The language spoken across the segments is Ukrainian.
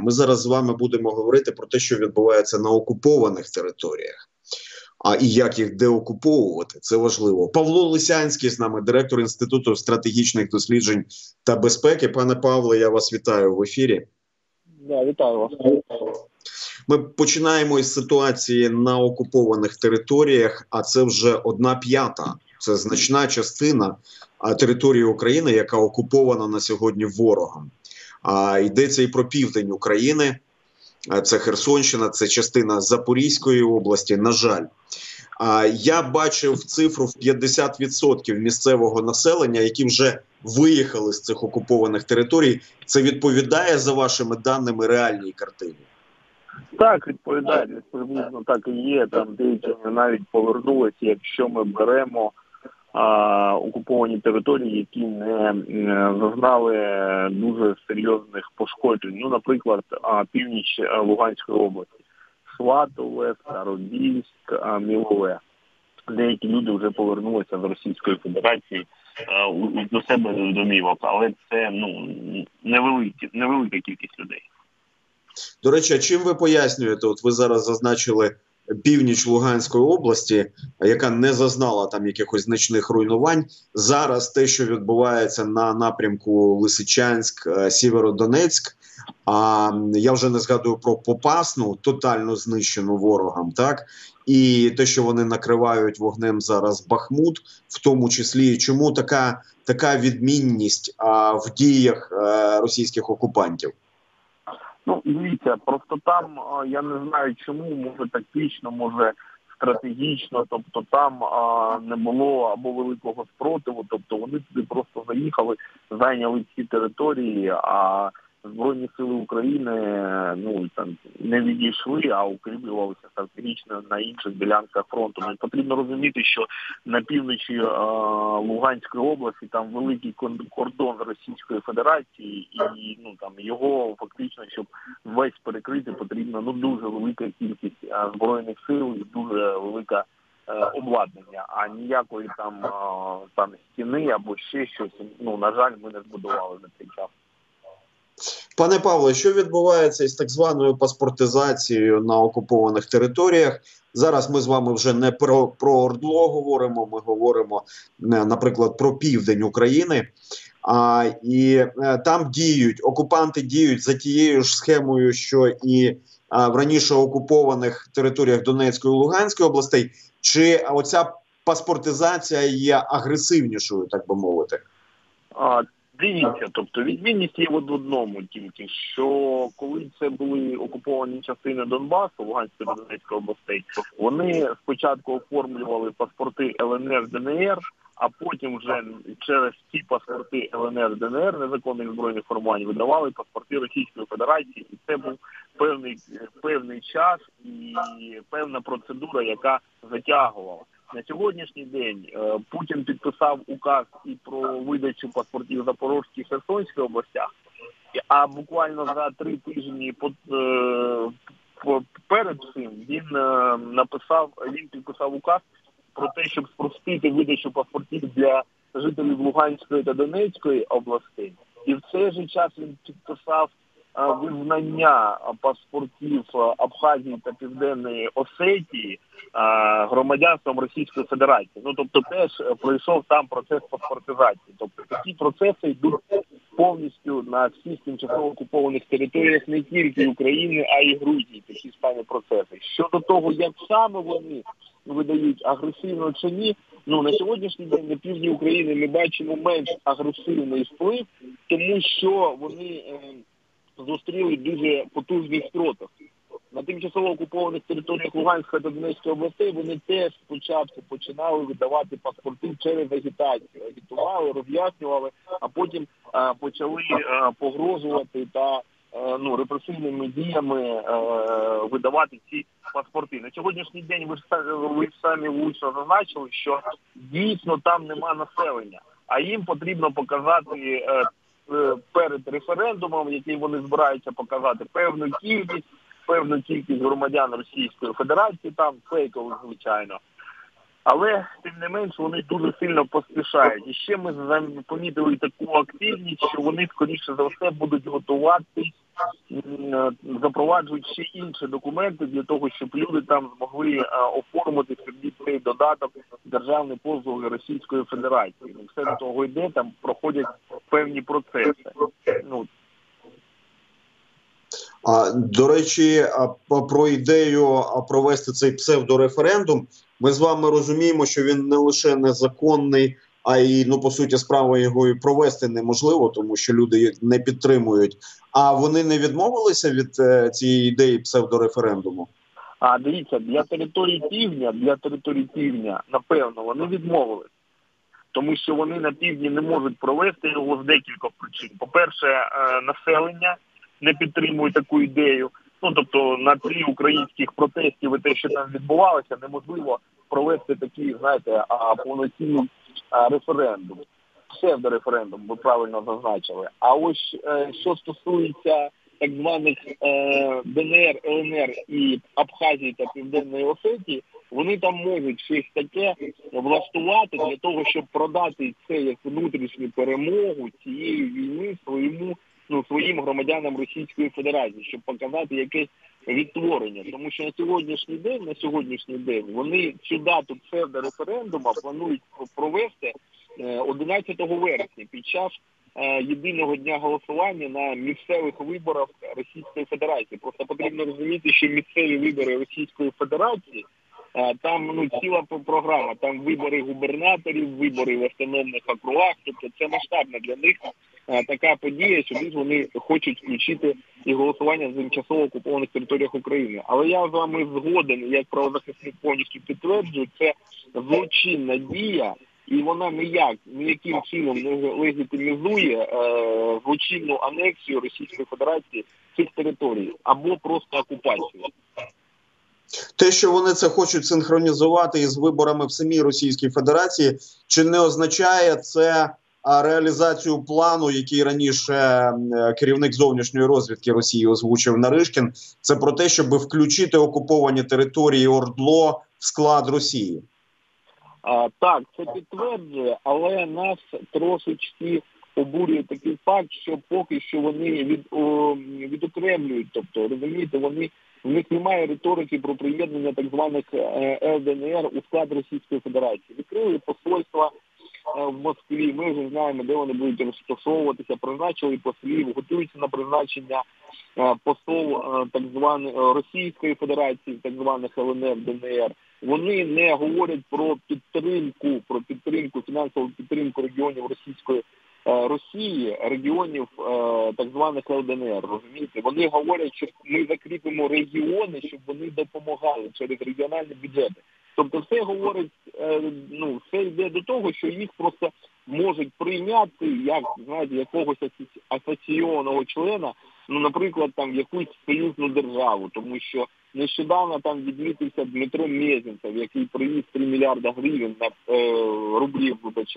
Ми зараз з вами будемо говорити про те, що відбувається на окупованих територіях. І як їх деокуповувати, це важливо. Павло Лисянський з нами, директор Інституту стратегічних досліджень та безпеки. Пане Павле, я вас вітаю в ефірі. Да, вітаю вас. Ми починаємо із ситуації на окупованих територіях, а це вже 1/5. Це значна частина території України, яка окупована на сьогодні ворогом. Йдеться і про південь України, це Херсонщина, це частина Запорізької області, на жаль. Я бачив цифру в 50% місцевого населення, які вже виїхали з цих окупованих територій. Це відповідає, за вашими даними, реальній картині? Так, відповідає, приблизно так і є. Там деякі навіть повернулися, якщо ми беремо окуповані території, які не зазнали дуже серйозних пошкоджень. Ну, наприклад, північ Луганської області. Сватове, Старобільськ, Мілове. Деякі люди вже повернулися з Російської Федерації до себе до домівок, але це невелика кількість людей. До речі, а чим ви пояснюєте, от ви зараз зазначили північ Луганської області, яка не зазнала там якихось значних руйнувань, зараз те, що відбувається на напрямку Лисичанськ, Сєвєродонецьк, я вже не згадую про Попасну, тотально знищену ворогом, так? І те, що вони накривають вогнем зараз Бахмут, в тому числі, чому така відмінність в діях російських окупантів? Ну, дивіться, просто там, я не знаю чому, може тактично, може стратегічно, тобто там не було або великого спротиву, тобто вони туди просто заїхали, зайняли ці території, а Збройні сили України там не відійшли, а укріплювалися стратегічно на інших ділянках фронту. Ну, потрібно розуміти, що на півночі Луганської області там великий кордон Російської Федерації, і там його фактично, щоб весь перекрити, потрібно дуже велика кількість збройних сил і дуже велика обладнання, а ніякої там стіни або ще щось, на жаль, ми не збудували на цей час. Пане Павло, що відбувається із так званою паспортизацією на окупованих територіях? Зараз ми з вами вже не про ОРДЛО говоримо, ми говоримо, наприклад, про південь України. І там окупанти діють за тією ж схемою, що і в раніше окупованих територіях Донецької і Луганської областей. Чи оця паспортизація є агресивнішою, так би мовити? Дивіться, тобто відмінність є в одному тільки, що коли це були окуповані частини Донбасу, Луганської та Донецької областей, вони спочатку оформлювали паспорти ЛНР, ДНР, а потім вже через ці паспорти ЛНР, ДНР незаконних збройних формувань видавали паспорти Російської Федерації, і це був певний час і певна процедура, яка затягувала. На сьогоднішній день Путін підписав указ і про видачу паспортів Запорізької і Херсонської областях, а буквально за 3 тижні перед цим він підписав указ про те, щоб спростити видачу паспортів для жителів Луганської та Донецької областей. І в цей же час він підписав визнання паспортів Абхазії та Південної Осетії громадянством Російської Федерації. Тобто теж пройшов там процес паспортизації. Тобто такі процеси йдуть повністю на всіх тимчасово окупованих територіях не тільки України, а й Грузії, такі ж самі процеси. Щодо того, як саме вони видають, агресивно чи ні, на сьогоднішній день на півдні України ми бачимо менш агресивний вплив, тому що вони зустріли дуже потужний спротив. На тимчасово окупованих територіях Луганської та Донецької областей вони теж спочатку починали видавати паспорти через агітацію. Агітували, роз'яснювали, а потім почали погрожувати та репресивними діями видавати ці паспорти. На сьогоднішній день ви самі влучно зазначили, що дійсно там нема населення, а їм потрібно показати перед референдумом, який вони збираються показати, певну кількість громадян Російської Федерації, там фейкових, звичайно. Але, тим не менш, вони дуже сильно поспішають. І ще ми помітили таку активність, що вони, скоріше за все, будуть готуватись запроваджують ще інші документи для того, щоб люди там змогли оформити собі цей додаток державної послуги Російської Федерації. Все до того йде, там проходять певні процеси. До речі, про ідею провести цей псевдореферендум, ми з вами розуміємо, що він не лише незаконний, а й, по суті справи його і провести неможливо, тому що люди не підтримують. А вони не відмовилися від цієї ідеї псевдореферендуму? Дивіться, для території півдня, напевно, вони відмовились. Тому що вони на півдні не можуть провести його з декількох причин. По-перше, населення не підтримує таку ідею. Тобто на тлі українських протестів і те, що там відбувалося, неможливо провести такий, повноцінний референдум. Псевдореферендум, ви правильно зазначили. А ось що стосується так званих ДНР, ЛНР і Абхазії та Південної Осетії, вони там можуть щось таке влаштувати для того, щоб продати це як внутрішню перемогу цієї війни своїм громадянам Російської Федерації, щоб показати якесь відтворення. Тому що на сьогоднішній день вони цю дату псевдореферендуму планують провести 11 вересня під час єдиного дня голосування на місцевих виборах Російської Федерації. Просто потрібно розуміти, що місцеві вибори Російської Федерації там ціла програма, там вибори губернаторів, вибори в автономних округах, тобто це масштабна для них така подія, що вони хочуть включити і голосування з тимчасово окупованих територіях України. Але я з вами згоден, як правозахисник повністю підтверджую, це злочинна дія, і вона ніяким чином не легітимізує злочинну анексію Російської Федерації цих територій або просто окупацію. Те, що вони це хочуть синхронізувати із виборами в самій Російській Федерації, чи не означає це реалізацію плану, який раніше керівник зовнішньої розвідки Росії озвучив Наришкін, це про те, щоб включити окуповані території ОРДЛО в склад Росії? Так, це підтверджує, але нас трошечки обурює такий факт, що поки що вони відокремлюють, тобто, розумієте, в них немає риторики про приєднання так званих ЛДНР у склад Російської Федерації. Відкрили посольства в Москві, ми вже знаємо, де вони будуть розташовуватися, призначили послів, готуються на призначення посол так званих Російської Федерації, так званих ЛНР, ДНР. Вони не говорять про підтримку, фінансову підтримку регіонів Росії, регіонів так званих ЛДНР, розумієте? Вони говорять, що ми закріпимо регіони, щоб вони допомагали через регіональні бюджети. Тобто все говорить, все йде до того, що їх просто можуть прийняти як, якогось асоційованого члена, наприклад, там якусь союзну державу, тому що нещодавно там відмітився Дмитро Мезенцев, який привіз 3 мільярда гривень рублів,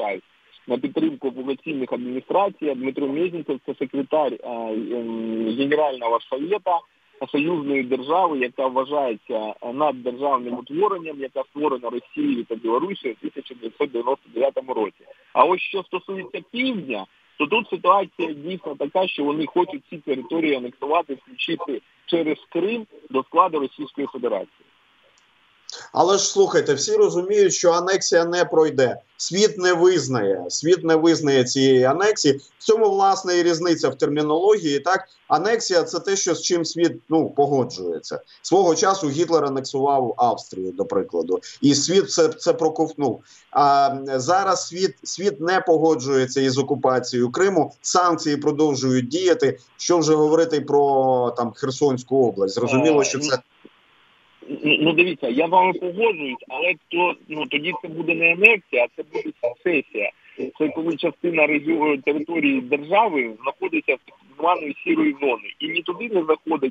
на підтримку окупаційних адміністрацій. Дмитро Мезенцев – це секретар Генерального Совєту союзної держави, яка вважається наддержавним утворенням, яка створена Росією та Білорусією в 1999 році. А ось що стосується півдня, то тут ситуація дійсно така, що вони хочуть ці території анексувати, включити через Крим до складу Російської Федерації. Але ж слухайте, всі розуміють, що анексія не пройде. Світ не визнає цієї анексії. В цьому, власне, і різниця в термінології. Так, анексія – це те, що з чим світ погоджується. Свого часу Гітлер анексував Австрію, до прикладу. І світ це проковтнув. А зараз світ не погоджується із окупацією Криму. Санкції продовжують діяти. Що вже говорити про Херсонську область. Зрозуміло, що це... Дивіться, я з вами погоджуюсь, але тоді це буде не анексія, а це буде сецесія. Це коли частина території держави знаходиться в так званої сірої зони. І ні туди не заходить,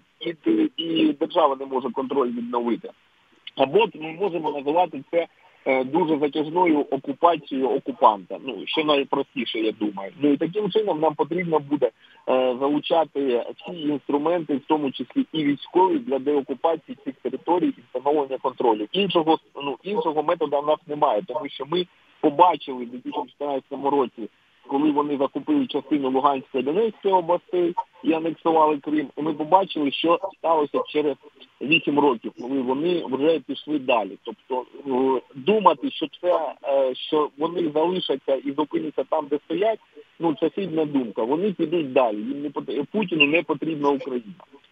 і держава не може контроль відновити. Або ми можемо називати це дуже затяжною окупацією окупанта. Що найпростіше, я думаю. І таким чином нам потрібно буде залучати всі інструменти, в тому числі і військові, для деокупації цих територій і встановлення контролю. Іншого методу в нас немає, тому що ми побачили в 2014 році коли вони захопили частину Луганської і Донецької областей і анексували Крим. І ми побачили, що сталося через 8 років, коли вони вже пішли далі. Тобто думати, що вони залишаться і зупиняться там, де стоять, ну це хибна думка. Вони підуть далі. Путіну не потрібна Україна.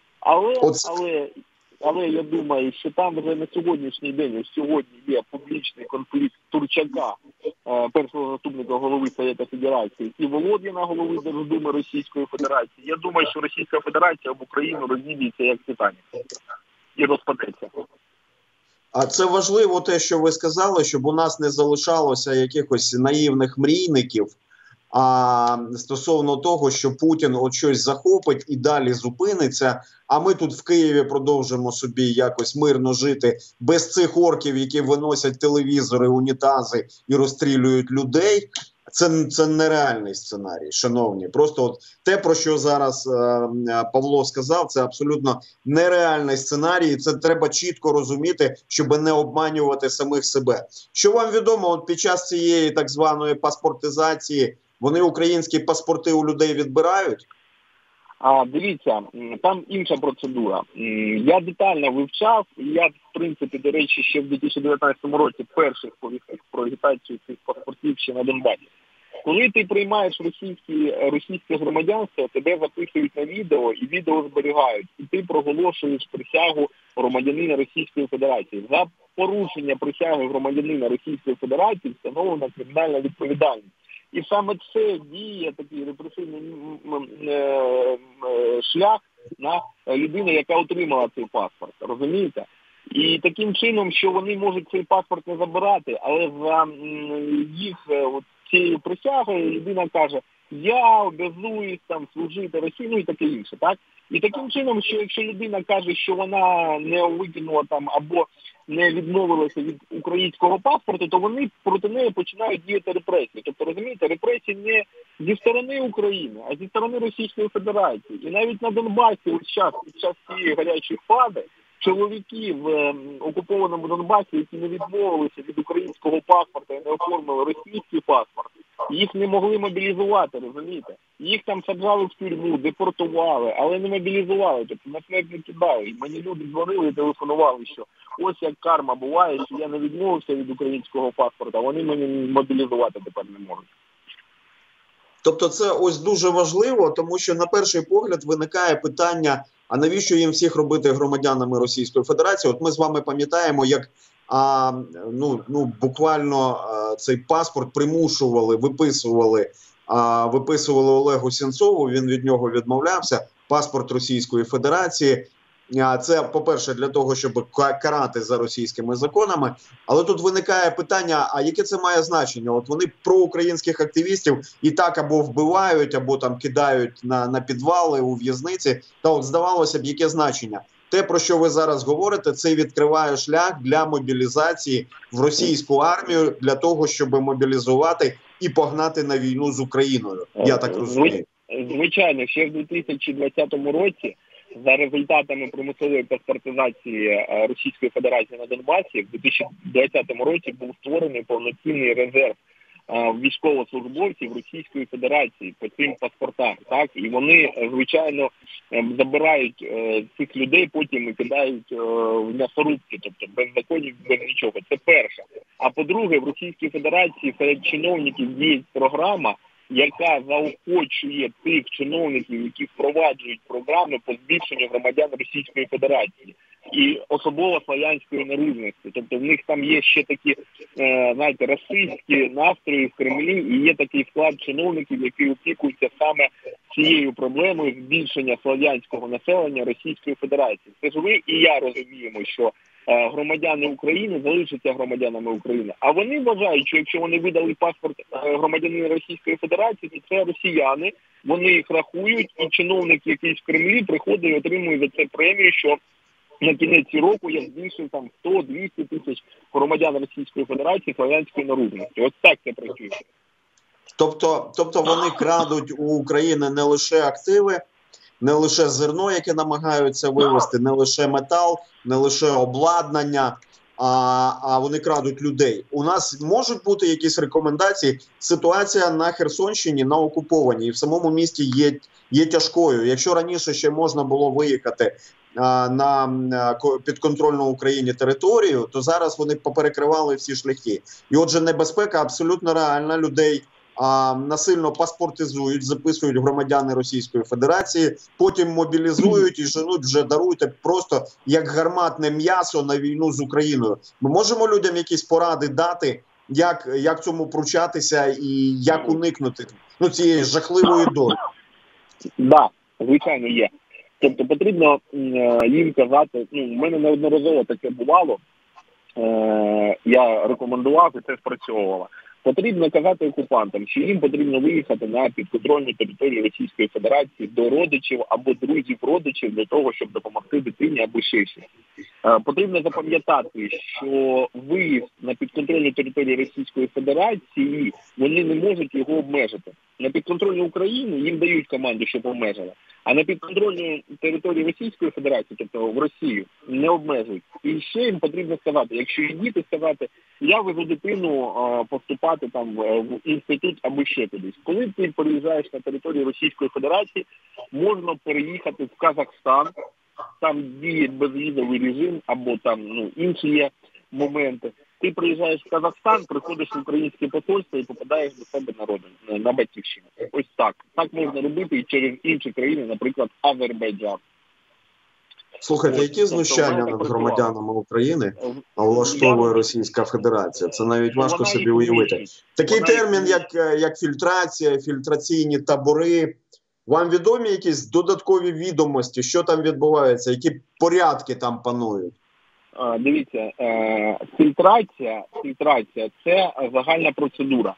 Але я думаю, що там вже на сьогоднішній день, сьогодні є публічний конфлікт Турчака, першого заступника голови Совєта Федерації, і Володіна, голови Держдуми Російської Федерації. Я думаю, що Російська Федерація об Україну розіб'ється як Титанік і розпадеться. А це важливо те, що ви сказали, щоб у нас не залишалося якихось наївних мрійників, а стосовно того, що Путін от щось захопить і далі зупиниться, а ми тут в Києві продовжимо собі якось мирно жити без цих орків, які виносять телевізори, унітази і розстрілюють людей. Це нереальний сценарій, шановні. Просто от те, про що зараз Павло сказав, це абсолютно нереальний сценарій. Це треба чітко розуміти, щоб не обманювати самих себе. Що вам відомо, от під час цієї так званої паспортизації, вони українські паспорти у людей відбирають? Дивіться, там інша процедура. Я детально вивчав, і я, в принципі, до речі, ще в 2019 році перших повісток про агітацію цих паспортів ще на Донбасі. Коли ти приймаєш російське громадянство, тебе записують на відео, і відео зберігають, і ти проголошуєш присягу громадянина Російської Федерації. За порушення присяги громадянина Російської Федерації встановлена кримінальна відповідальність. І саме це діє такий репресивний шлях на людину, яка отримала цей паспорт. Розумієте? І таким чином, що вони можуть цей паспорт не забирати, але за їх цією присягою людина каже, я обов'язуюсь там служити Росії, ну і таке інше, так? І таким чином, що якщо людина каже, що вона не викинула там або не відмовилася від українського паспорту, то вони проти неї починають діяти репресії. Тобто, розумієте, репресії не зі сторони України, а зі сторони Російської Федерації. І навіть на Донбасі під час цієї гарячої фази чоловіки в окупованому Донбасі, які не відмовилися від українського паспорта і не оформили російський паспорт, їх не могли мобілізувати, розумієте? Їх там саджали в тюрму, депортували, але не мобілізували, тобто на смерть не кидали. І мені люди дзвонили і телефонували, що ось як карма буває, що я не відмовився від українського паспорта, вони мене мобілізувати тепер не можуть. Тобто це ось дуже важливо, тому що на перший погляд виникає питання, а навіщо їм всіх робити громадянами Російської Федерації? От ми з вами пам'ятаємо, як буквально цей паспорт примушували, виписували Олегу Сенцову, він від нього відмовлявся, паспорт Російської Федерації. Це, по-перше, для того, щоб карати за російськими законами. Але тут виникає питання, а яке це має значення? От вони проукраїнських активістів і так або вбивають, або там кидають на підвали у в'язниці. Та от здавалося б, яке значення? Те, про що ви зараз говорите, це відкриває шлях для мобілізації в російську армію, для того, щоб мобілізувати і погнати на війну з Україною. Я так розумію. Звичайно, ще в 2020 році за результатами примусової паспортизації Російської Федерації на Донбасі в 2020 році був створений повноцінний резерв військовослужбовців Російської Федерації по цим паспортам. Так? І вони, звичайно, забирають цих людей, потім і кидають в м'ясорубки, тобто без законів, без нічого. Це перше. А по-друге, в Російській Федерації серед чиновників діє програма, яка заохочує тих чиновників, які впроваджують програми по збільшенню громадян Російської Федерації і особливо славянської народності. Тобто в них там є ще такі, знаєте, расистські настрої в Кремлі, і є такий склад чиновників, які опікуються саме цією проблемою збільшення славянського населення Російської Федерації. Це ж ви і я розуміємо, що громадяни України залишаться громадянами України. А вони вважають, що якщо вони видали паспорт громадянина Російської Федерації, то це росіяни, вони їх рахують, і чиновник якийсь в Кремлі приходить і отримує за це премію, що на кінець року я збільшив там 100-200 тисяч громадян Російської Федерації славянської народності. Ось так це працює. Тобто вони крадуть у України не лише активи, не лише зерно, яке намагаються вивезти, не лише метал, не лише обладнання, а вони крадуть людей. У нас можуть бути якісь рекомендації. Ситуація на Херсонщині, на окупованій, і в самому місті є тяжкою. Якщо раніше ще можна було виїхати на підконтрольну Україні територію, то зараз вони поперекривали всі шляхи. І отже, небезпека абсолютно реальна. Людей насильно паспортизують, записують громадяни Російської Федерації, потім мобілізують і женуть, вже даруйте, просто як гарматне м'ясо на війну з Україною. Ми можемо людям якісь поради дати, як цьому пручатися і як уникнути цієї жахливої долі? Да, звичайно, є. Тобто потрібно їм казати, в мене неодноразово таке бувало, я рекомендував і це спрацьовувало. Потрібно казати окупантам, що їм потрібно виїхати на підконтрольну територію Російської Федерації до родичів або друзів родичів для того, щоб допомогти дитині або ще щось. Потрібно запам'ятати, що виїзд на підконтрольну територію Російської Федерації, вони не можуть його обмежити. На підконтрольну Україну їм дають команду, щоб обмежили. А на підконтрольну територію Російської Федерації, тобто в Росію, не обмежують. І ще їм потрібно сказати, якщо є діти, сказати, я везу дитину поступати там в інститут або ще кудись. Коли ти переїжджаєш на територію Російської Федерації, можна переїхати в Казахстан, там діє безвізовий режим, або там інші є моменти. Ти приїжджаєш в Казахстан, приходиш в українське посольство і попадаєш до себе на родину, на батьківщину. Ось так. Так можна робити і через інші країни, наприклад, Азербайджан. Слухайте, які знущання над громадянами України влаштовує Російська Федерація? Це навіть важко собі уявити. Такий термін, як фільтрація, фільтраційні табори. Вам відомі якісь додаткові відомості, що там відбувається, які порядки там панують? Дивіться, фільтрація – це загальна процедура.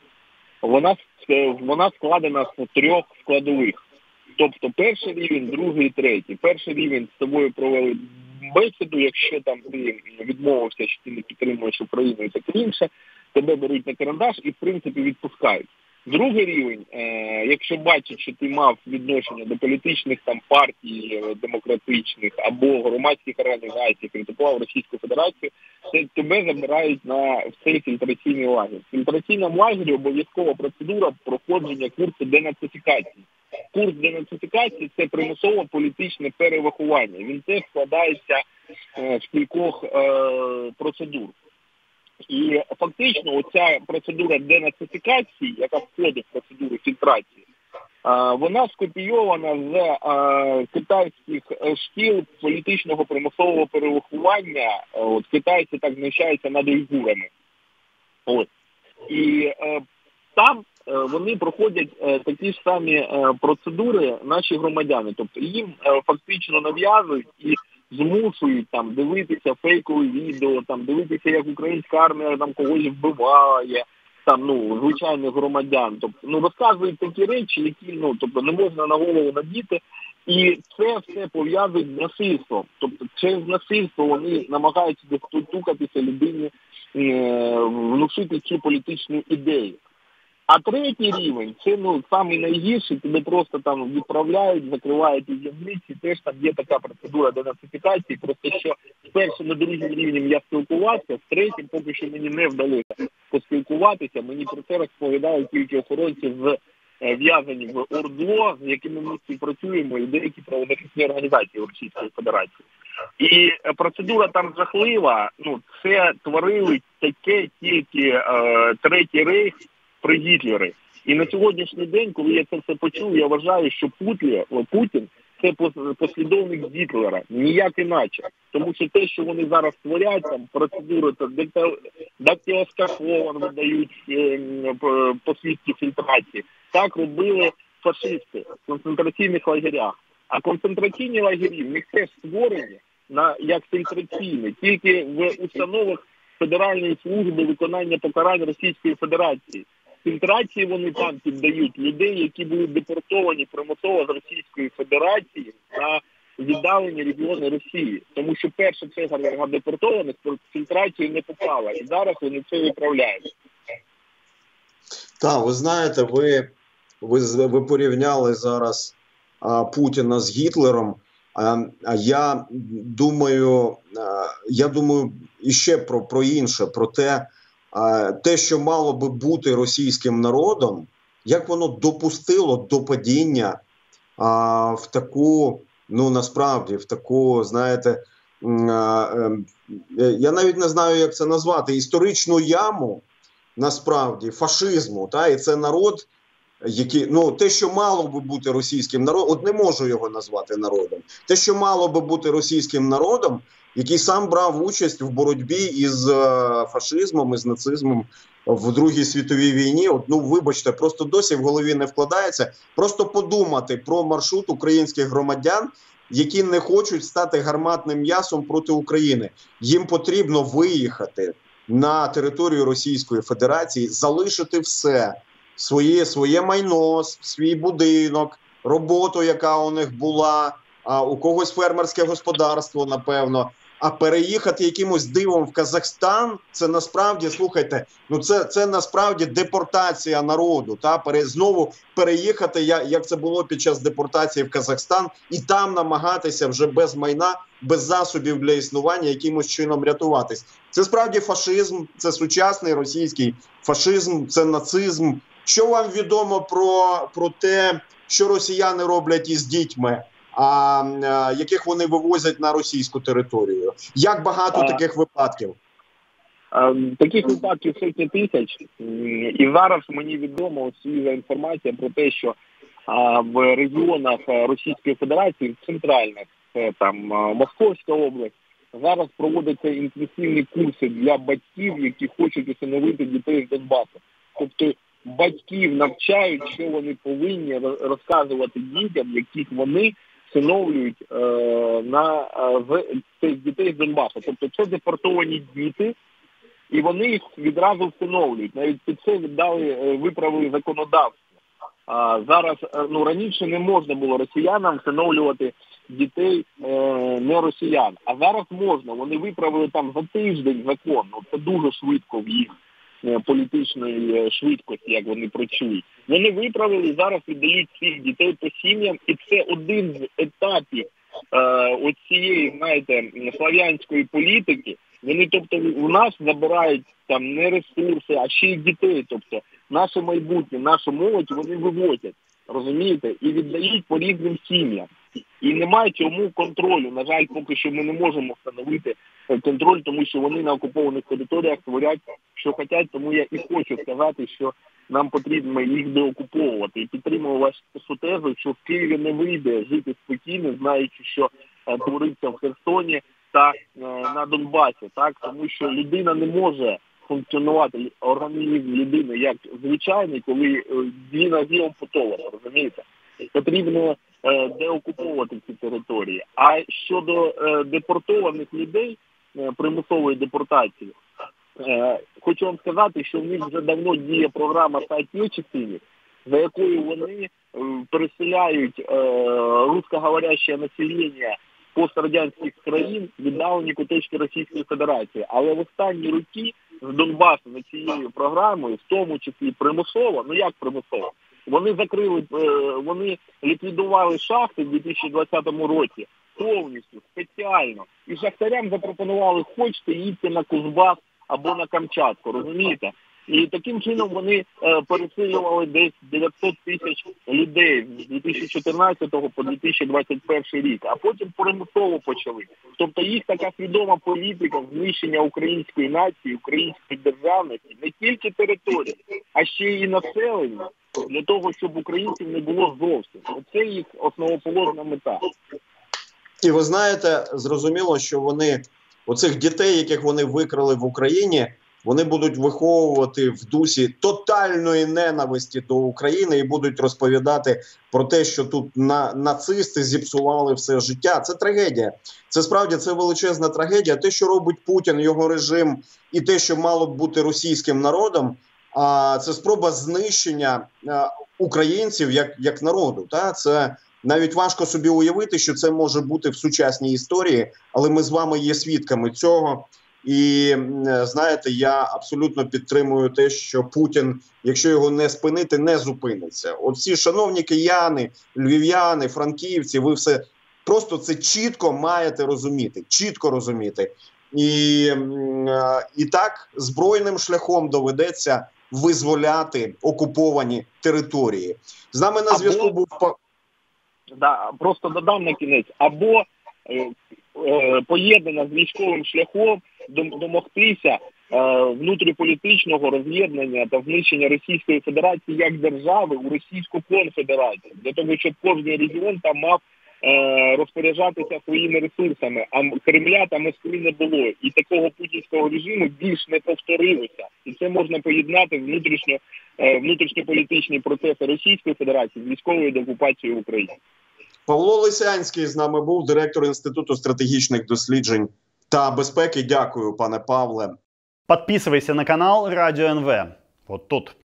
Вона складена з 3 складових. Тобто перший рівень, другий, третій. Перший рівень з тобою провели бесіду, якщо там ти відмовився, що ти не підтримуєш Україну і таке інше, тебе беруть на карандаш і в принципі відпускають. Другий рівень, якщо бачать, що ти мав відношення до політичних там партій демократичних або громадських організацій, критикував Російську Федерацію, то тебе забирають в цей фільтраційний лагер. В фільтраційному лагері обов'язкова процедура проходження курсу денацифікації. Курс денацифікації – це примусове політичне перевиховання. Він теж складається з кількох процедур. І фактично оця процедура денацифікації, яка входить в процедуру фільтрації, вона скопійована з китайських шкіл політичного примусового перевиховання. Китайці так знущаються над уйгурами. І там вони проходять такі ж самі процедури наші громадяни. Тобто їм фактично нав'язують і змушують там дивитися фейкові відео, там дивитися, як українська армія там когось вбиває, там звичайних громадян. Тобто розказують такі речі, які тобто не можна на голову надіти, і це все пов'язують з насильством. Тобто через насильство вони намагаються достукатися людині, внушити цю політичну ідею. А третій рівень, це самий найгірший, тебе просто там відправляють, закривають у в'язниці, теж там є така процедура денацифікації, просто що з першим і другим рівнем я спілкувався, з третім поки що мені не вдалося поспілкуватися, мені про це розповідають тільки охоронці в'язані в ОРДЛО, з якими ми співпрацюємо, і деякі правозахисні організації Російської Федерації. І процедура там жахлива, це творили таке тільки Третій Рейх, при Гітлері. І на сьогоднішній день, коли я це все почув, я вважаю, що Путін – це послідовник Гітлера, ніяк іначе. Тому що те, що вони зараз творять, там процедури, дактилоскопом видають посвідки фільтрації, так робили фашисти в концентраційних лагерях. А концентраційні лагері в них теж створені як фільтраційні, тільки в установах Федеральної служби виконання покарань Російської Федерації. Фільтрації вони там піддають людей, які були депортовані примусово з Російської Федерації на віддалені регіони Росії. Тому що перша черга депортованих в фільтрацію не попала. І зараз вони це виправляють. Так, ви знаєте, ви порівняли зараз Путіна з Гітлером. Я думаю, іще про інше, про те, що мало би бути російським народом, як воно допустило до падіння в таку, ну насправді, в таку, знаєте, я навіть не знаю, як це назвати, історичну яму, насправді, фашизму, і це народ, який, ну, те, що мало би бути російським народом, от не можу його назвати народом, те, що мало би бути російським народом, який сам брав участь в боротьбі із фашизмом, із нацизмом в Другій світовій війні. От, ну, вибачте, просто досі в голові не вкладається. Просто подумати про маршрут українських громадян, які не хочуть стати гарматним м'ясом проти України. Їм потрібно виїхати на територію Російської Федерації, залишити все, своє майно, свій будинок, роботу, яка у них була, у когось фермерське господарство, напевно, а переїхати якимось дивом в Казахстан, це насправді, слухайте, ну це насправді депортація народу, знову переїхати, як це було під час депортації в Казахстан, і там намагатися вже без майна, без засобів для існування якимось чином рятуватись. Це справді фашизм, це сучасний російський фашизм, це нацизм. Що вам відомо про те, що росіяни роблять із дітьми, яких вони вивозять на російську територію? Як багато таких випадків? Таких випадків сотні тисяч. І зараз мені відомо свіжа інформація про те, що в регіонах Російської Федерації, в центральних, там Московська область, зараз проводяться інтенсивні курси для батьків, які хочуть усиновити дітей з Донбасу. Тобто батьків навчають, що вони повинні розказувати дітям, яких вони всиновлюють з цих дітей з Донбасу. Тобто це депортовані діти, і вони їх відразу всиновлюють. Навіть під це виправили законодавство. Зараз, раніше не можна було росіянам всиновлювати дітей не росіян. А зараз можна. Вони виправили там за тиждень закон. Це дуже швидко в їх політичної швидкості, як вони працюють. Вони виправили і зараз віддають цих дітей по сім'ям, і це один з етапів цієї, знаєте, слав'янської політики. Вони, тобто, у нас забирають там не ресурси, а ще й дітей. Тобто, наше майбутнє, нашу молодь вони вивозять, розумієте, і віддають по різним сім'ям. І немає цьому контролю. На жаль, поки що ми не можемо встановити контроль, тому що вони на окупованих територіях творять, що хочуть. Тому я і хочу сказати, що нам потрібно їх деокуповувати. І підтримую вашу тезу, що в Києві не вийде жити спокійно, знаючи, що твориться в Херсоні та на Донбасі. Так? Тому що людина не може функціонувати, організм людини як звичайний, коли дві ноги ампутовані, розумієте? Потрібно деокуповувати ці території. А щодо депортованих людей, примусової депортації, хочу вам сказати, що в них вже давно діє програма «Соотечественник», за якою вони переселяють русскоговоряще населення пострадянських країн віддалені куточки Російської Федерації. Але в останні роки з Донбасу за цією програмою, в тому числі примусово, як примусово, вони ліквідували шахти в 2020 році повністю, спеціально. І шахтарям запропонували, хочете, їдьте на Кузбас або на Камчатку, розумієте? І таким чином вони переселювали десь 900 тисяч людей з 2014 по 2021 рік, а потім примусово почали. Тобто їх така свідома політика знищення української нації, української державності, не тільки території, а ще й населення, для того, щоб українців не було зовсім. Оце їх основоположна мета. І ви знаєте, зрозуміло, що вони, оцих дітей, яких вони викрали в Україні, вони будуть виховувати в дусі тотальної ненависті до України і будуть розповідати про те, що тут нацисти зіпсували все життя. Це трагедія. Це справді це величезна трагедія. Те, що робить Путін, його режим, і те, що мало б бути російським народом, це спроба знищення українців як народу. Це навіть важко собі уявити, що це може бути в сучасній історії, але ми з вами є свідками цього. І, знаєте, я абсолютно підтримую те, що Путін, якщо його не спинити, не зупиниться. От всі шановні кияни, львів'яни, франківці, ви все просто це чітко маєте розуміти, чітко розуміти. І так збройним шляхом доведеться визволяти окуповані території. З нами на зв'язку був... Да, просто додам на кінець. Або поєднана з військовим шляхом домогтися внутріполітичного роз'єднання та знищення Російської Федерації як держави у Російську конфедерацію. Для того, щоб кожен регіон там мав розпоряджатися своїми ресурсами, а Кремля та Москви не було. І такого путінського режиму більш не повторилося. І це можна поєднати внутрішньополітичні процеси Російської Федерації з військовою деокупацією України. Павло Лисянський з нами був, директор Інституту стратегічних досліджень та безпеки. Дякую, пане Павле. Подписывайся на канал Радио НВ. Вот тут.